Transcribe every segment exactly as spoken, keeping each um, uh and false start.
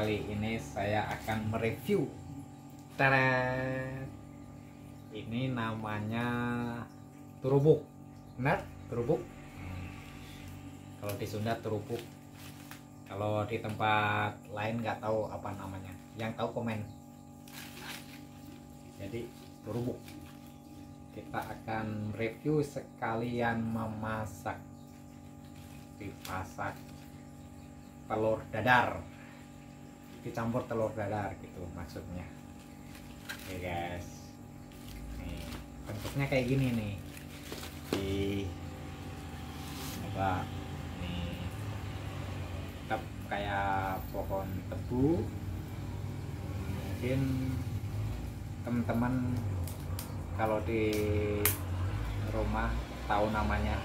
kali ini saya akan mereview. Teret. Ini namanya terubuk. Benar? Terubuk. Kalau di Sunda terubuk. Kalau di tempat lain nggak tahu apa namanya. Yang tahu komen. Jadi terubuk. Kita akan review sekalian memasak. Dipasak telur dadar, dicampur telur dadar gitu maksudnya. Oke guys, nih bentuknya kayak gini nih, di coba nih tetap kayak pohon tebu. Mungkin teman-teman kalau di rumah tahu namanya,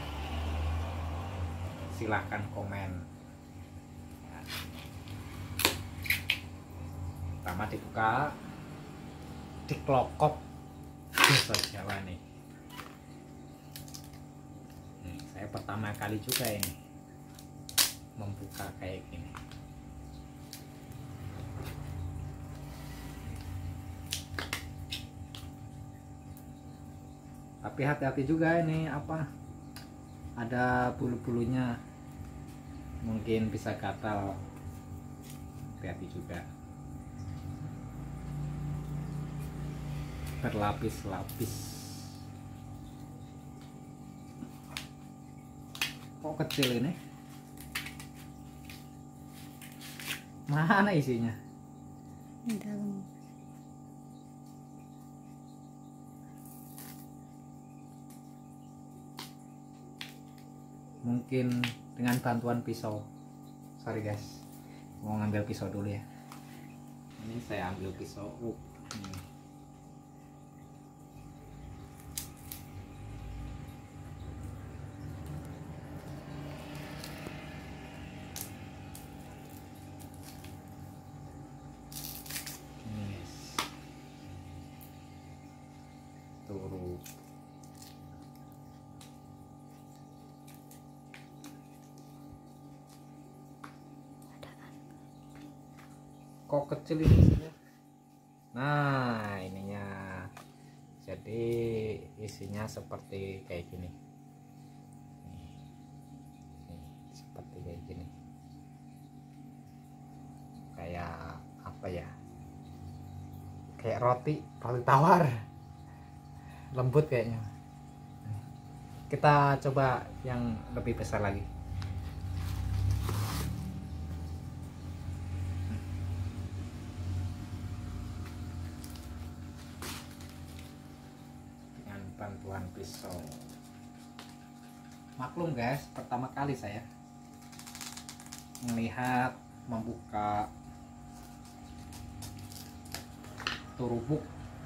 silahkan komen. Pertama dibuka, dikelokop bahasa Jawa nih. Nih, saya pertama kali juga ini membuka kayak gini. Tapi hati-hati juga ini, apa, ada bulu-bulunya, mungkin bisa gatal. Hati-hati juga. Berlapis-lapis. Kok kecil ini? Mana isinya? Di dalam. Mungkin dengan bantuan pisau. Sorry guys, mau ngambil pisau dulu ya. Ini saya ambil pisau. Uh, ini. Turun. Kok kecil ini isinya? Nah, ininya. Jadi isinya seperti kayak gini. Nih. Nih, seperti kayak gini. Kayak apa ya? Kayak roti, roti tawar. Lembut kayaknya. Kita coba yang lebih besar lagi. Dengan bantuan pisau. Maklum guys, pertama kali saya melihat membuka terubuk.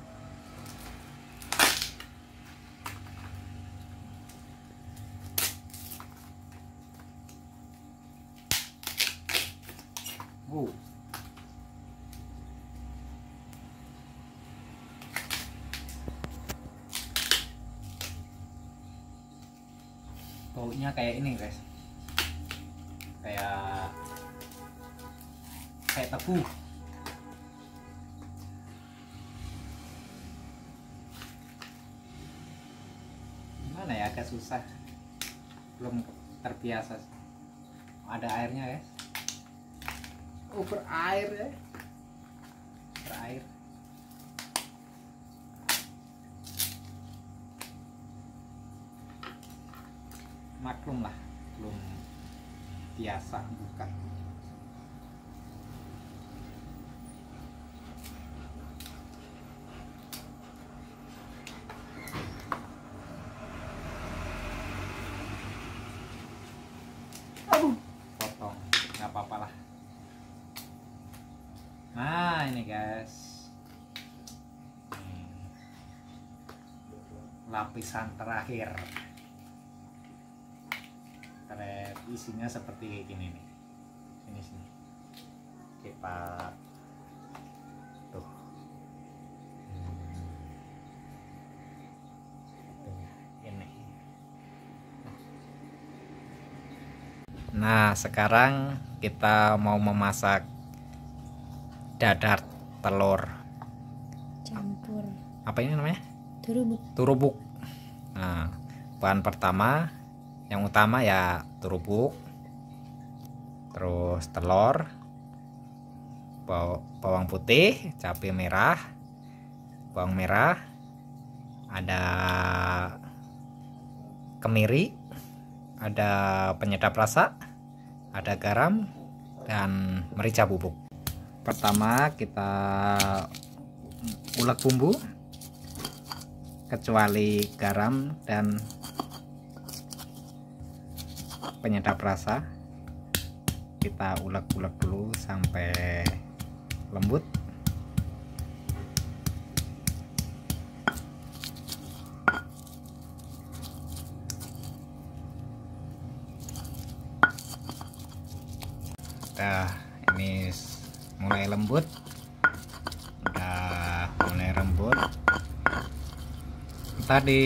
Wow. Baunya kayak ini guys, kayak kayak tebu. Gimana ya, agak susah, belum terbiasa. Ada airnya guys. Oh, berair ya, berair. Maklum lah, belum biasa buka. Aduh, potong, nggak apa-apa lah. Nah ini guys, lapisan terakhir. Teret, isinya seperti kayak gini nih. Sini sini. Kita tuh. Ini. Nah, sekarang kita mau memasak dadar telur campur apa ini namanya? turubuk. Turubuk. Nah, bahan pertama yang utama ya turubuk, terus telur, bawang putih, cabai merah, bawang merah, ada kemiri, ada penyedap rasa, ada garam, dan merica bubuk. Pertama kita ulek bumbu kecuali garam dan penyedap rasa, kita ulek-ulek dulu sampai lembut. Nah, ini mulai lembut, udah mulai lembut. Tadi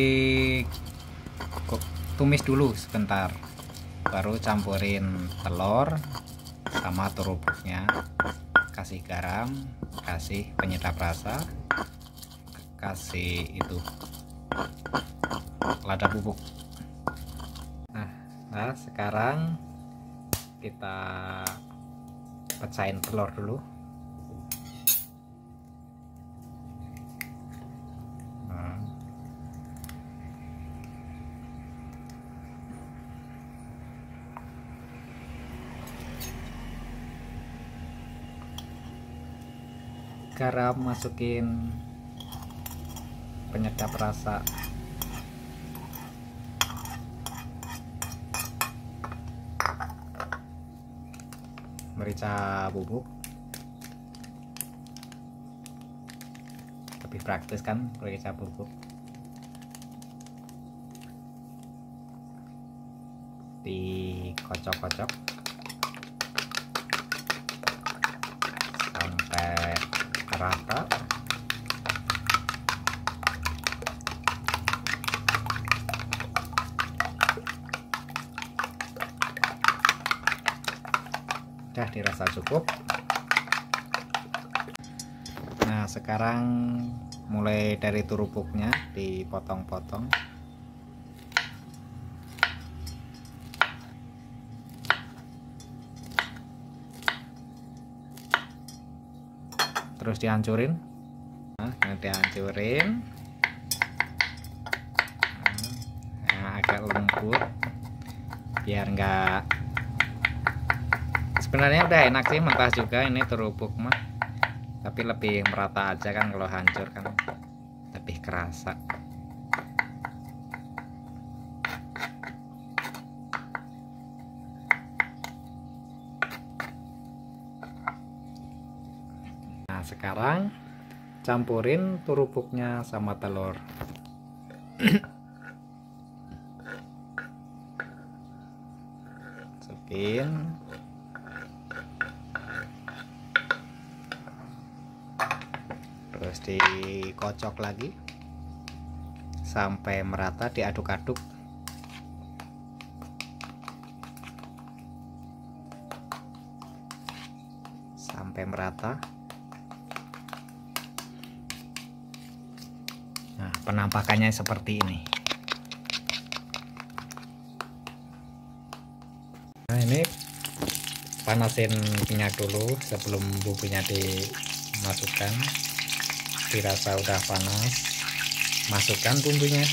tumis dulu sebentar, baru campurin telur sama turubuknya, kasih garam, kasih penyedap rasa, kasih itu lada bubuk. Nah, nah sekarang kita pecahin telur dulu. Nah. Garam masukin, penyedap rasa, merica bubuk. Lebih praktis kan merica bubuk. Dikocok-kocok sampai rata. Udah dirasa cukup. Nah, sekarang mulai dari turubuknya dipotong-potong. Terus dihancurin. Nah, dihancurin. Nah, agak lembut biar enggak. Sebenarnya udah enak sih mentah juga ini turubuk mah, tapi lebih merata aja kan, kalau hancur kan lebih kerasa. Nah, sekarang campurin turubuknya sama telur. Masukin. Terus dikocok lagi sampai merata, diaduk-aduk. Sampai merata. Nah, penampakannya seperti ini. Nah, ini panasin minyak dulu sebelum bumbunya dimasukkan. Dirasa udah panas, masukkan bumbunya.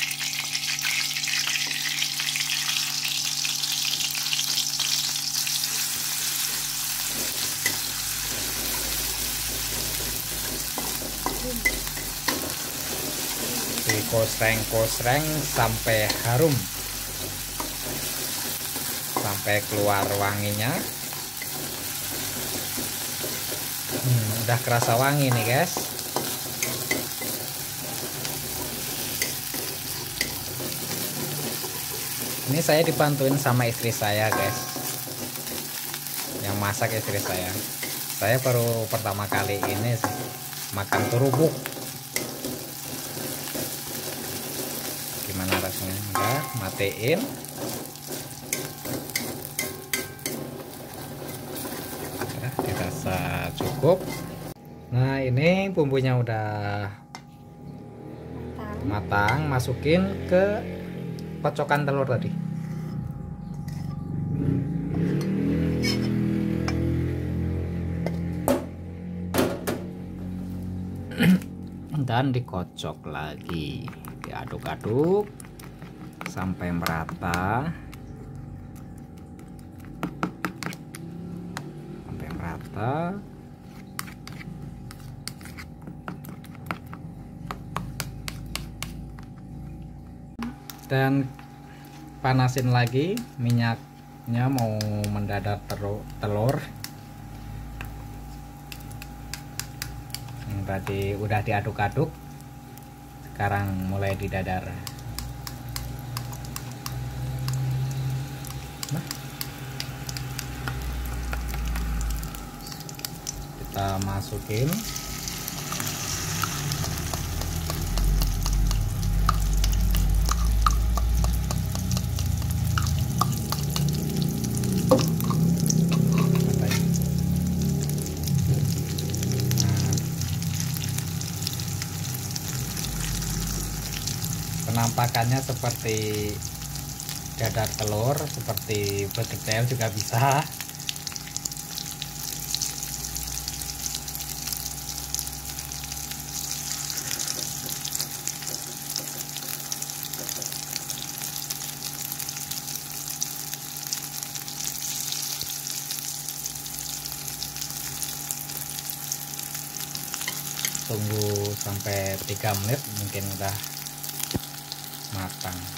Dikosreng-kosreng sampai harum, sampai keluar wanginya. Hmm, udah kerasa wangi nih guys. Ini saya dibantuin sama istri saya guys, yang masak istri saya. Saya baru pertama kali ini sih makan turubuk. Gimana rasanya? Enggak, matiin. Udah dirasa cukup. ini bumbunya udah matang. matang, masukin ke kocokan telur tadi. Dan dikocok lagi, diaduk-aduk sampai merata. Sampai merata. Dan panasin lagi minyaknya, mau mendadak telur. Yang tadi udah diaduk-aduk, sekarang mulai didadar. Nah, kita masukin. Penampakannya seperti dadar telur, seperti begedel juga bisa. Tunggu sampai tiga menit mungkin udah matang.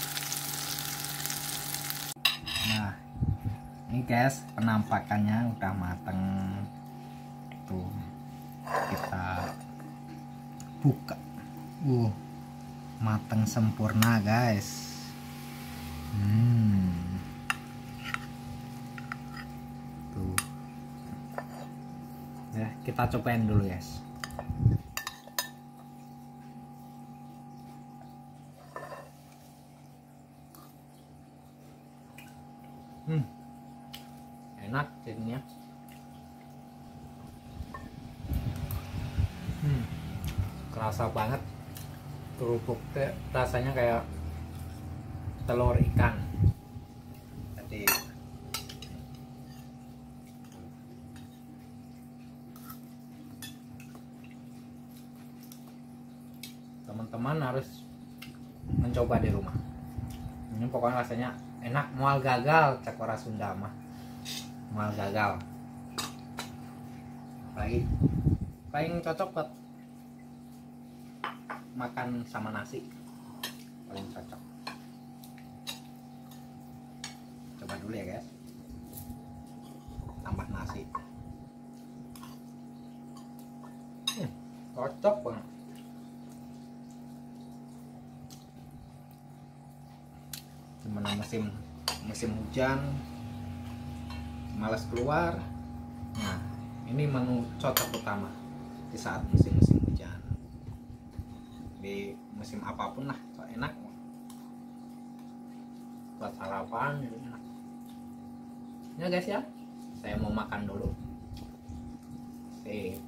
Nah, ini guys, penampakannya udah matang. Tuh, kita buka. Uh, matang sempurna guys. Hmm. Tuh. Ya, kita cobain dulu guys. Hmm, enak jadinya. Hmm, kerasa banget kerupuk teh, rasanya kayak telur ikan. Jadi teman-teman harus mencoba di rumah. Ini pokoknya rasanya enak, mual gagal, cek orang Sunda mah, mual gagal. Apalagi paling cocok buat makan sama nasi, paling cocok. Coba dulu ya guys, tambah nasi. Hmm, cocok banget. Dimana musim musim hujan, malas keluar, nah ini menu cocok utama di saat musim-musim hujan. Di musim apapun lah, so enak buat sarapan, jadi enak. Ya guys ya, saya mau makan dulu. Sip.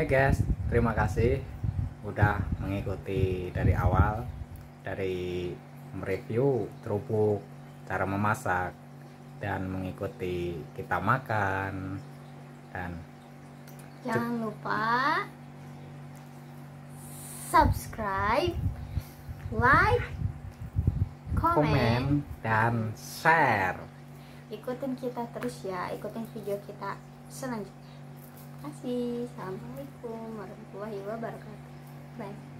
Oke guys, terima kasih udah mengikuti dari awal, dari mereview terubuk, cara memasak, dan mengikuti kita makan. Dan jangan lupa subscribe, like, komen komen, dan share. ikutin kita terus ya, ikutin video kita selanjutnya. Terima kasih. Assalamualaikum warahmatullahi wabarakatuh. Bye.